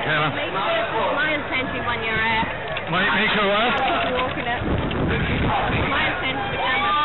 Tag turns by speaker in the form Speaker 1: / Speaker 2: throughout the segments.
Speaker 1: Kevin.
Speaker 2: Make sure it's mile 20 when you're
Speaker 1: Make sure what?
Speaker 2: walking it. Mile 20 to the camera.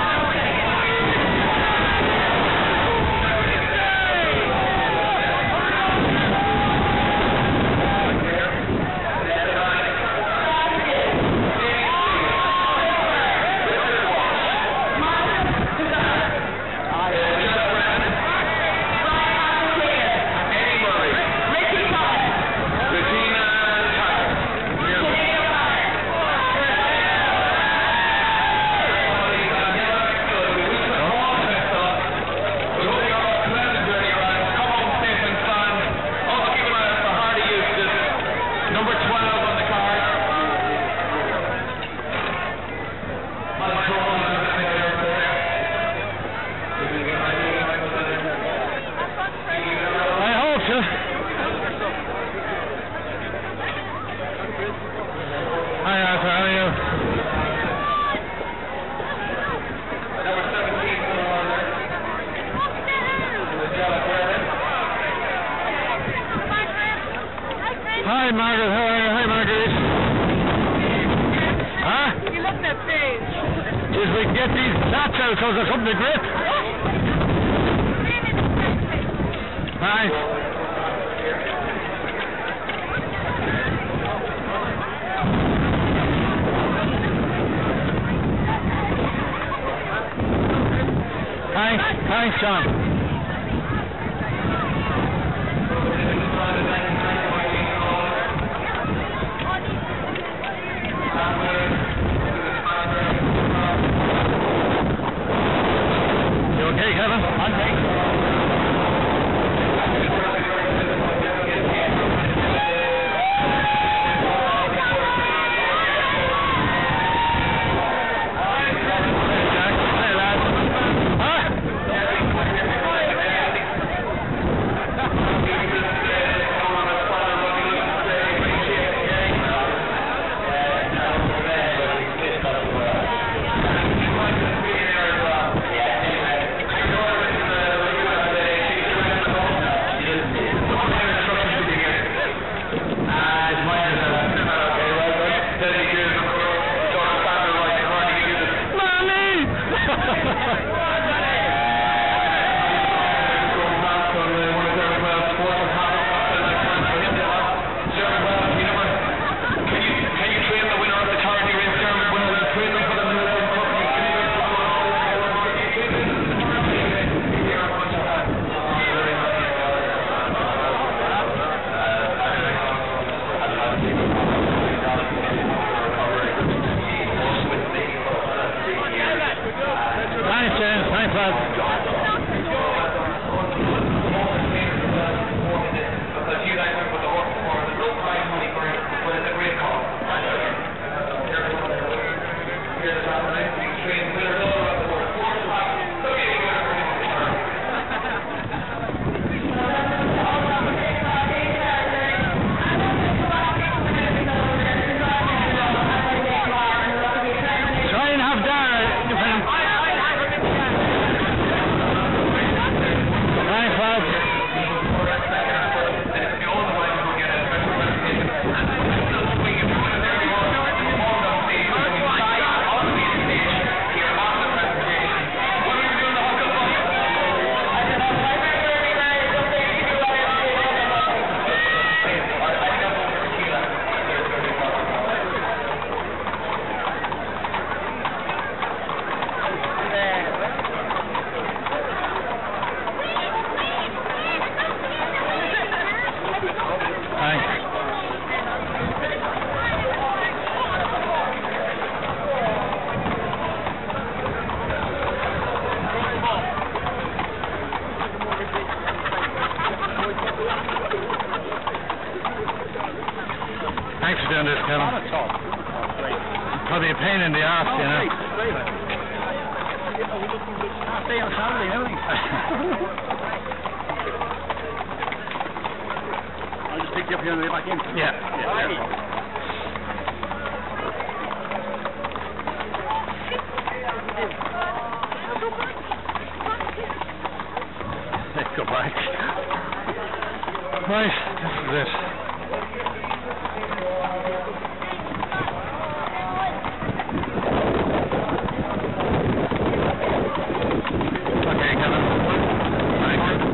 Speaker 1: Hi, Arthur, how are you? Hi, Margaret, how are you? Hi, Margaret. Huh?
Speaker 2: You look that page.
Speaker 1: If we can get these stats out so there's something to grip. Hi. Thanks, John. You okay, Kevin? Okay. Thanks for doing this, Kevin. Probably a pain in the arse, you know.
Speaker 3: I'll stay on Saturday, don't I? I'll just pick you up here on the way back in.
Speaker 1: Yeah. Let's go back. Right, this is it. Okay, Kevin. Thank you.